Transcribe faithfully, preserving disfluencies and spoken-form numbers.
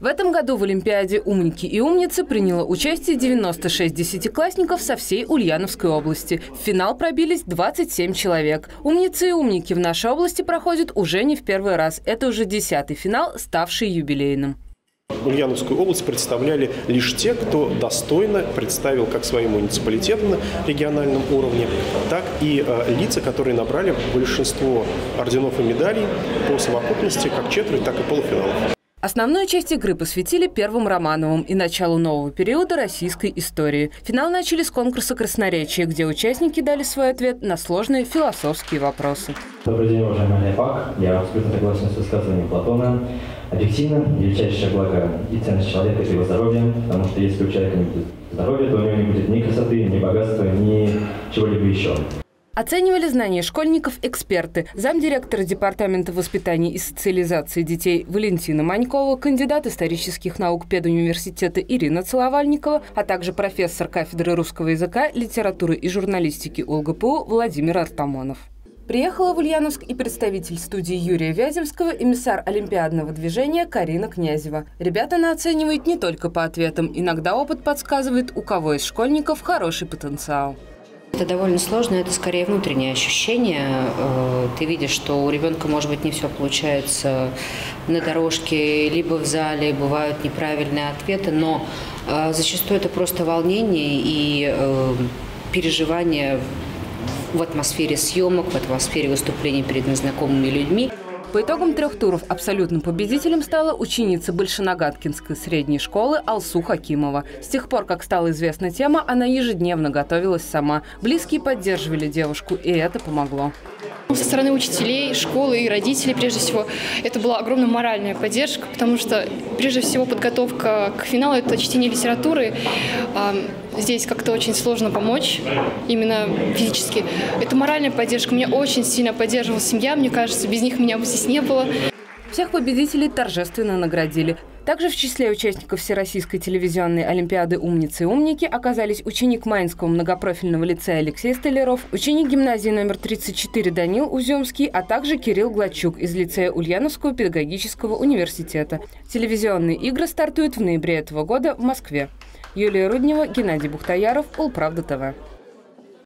В этом году в Олимпиаде «Умники и умницы» приняло участие девяносто шесть десятиклассников со всей Ульяновской области. В финал пробились двадцать семь человек. «Умницы и умники» в нашей области проходят уже не в первый раз. Это уже десятый финал, ставший юбилейным. Ульяновскую область представляли лишь те, кто достойно представил как свои муниципалитеты на региональном уровне, так и э, лица, которые набрали большинство орденов и медалей по совокупности как четверть, так и полуфиналов. Основную часть игры посвятили первым Романовым и началу нового периода российской истории. Финал начали с конкурса красноречия, где участники дали свой ответ на сложные философские вопросы. Добрый день, уважаемый Олег Пак. Я абсолютно согласен с высказыванием Платона. Объективно, величайшее благо и ценность человека – это его здоровье, потому что если у человека не будет здоровья, то у него не будет ни красоты, ни богатства, ни чего-либо еще. Оценивали знания школьников эксперты. Замдиректора Департамента воспитания и социализации детей Валентина Манькова, кандидат исторических наук педуниверситета Ирина Целовальникова, а также профессор кафедры русского языка, литературы и журналистики УлГПУ Владимир Артамонов. Приехала в Ульяновск и представитель студии Юрия Вяземского, эмиссар олимпиадного движения Карина Князева. Ребята она оценивает не только по ответам. Иногда опыт подсказывает, у кого из школьников хороший потенциал. Это довольно сложно, это скорее внутреннее ощущение. Ты видишь, что у ребенка, может быть, не все получается на дорожке, либо в зале, бывают неправильные ответы, но зачастую это просто волнение и переживание в атмосфере съемок, в атмосфере выступлений перед незнакомыми людьми. По итогам трех туров абсолютным победителем стала ученица Большеногаткинской средней школы Алсу Хакимова. С тех пор, как стала известна тема, она ежедневно готовилась сама. Близкие поддерживали девушку, и это помогло. Со стороны учителей, школы и родителей, прежде всего, это была огромная моральная поддержка, потому что, прежде всего, подготовка к финалу – это чтение литературы. Здесь как-то очень сложно помочь, именно физически. Это моральная поддержка. Меня очень сильно поддерживала семья, мне кажется, без них меня бы здесь не было. Всех победителей торжественно наградили. Также в числе участников Всероссийской телевизионной олимпиады «Умницы и умники» оказались ученик Маинского многопрофильного лицея Алексей Столяров, ученик гимназии номер тридцать четыре Данил Уземский, а также Кирилл Гладчук из лицея Ульяновского педагогического университета. Телевизионные игры стартуют в ноябре этого года в Москве. Юлия Руднева, Геннадий Бухтаяров, Улправда ТВ.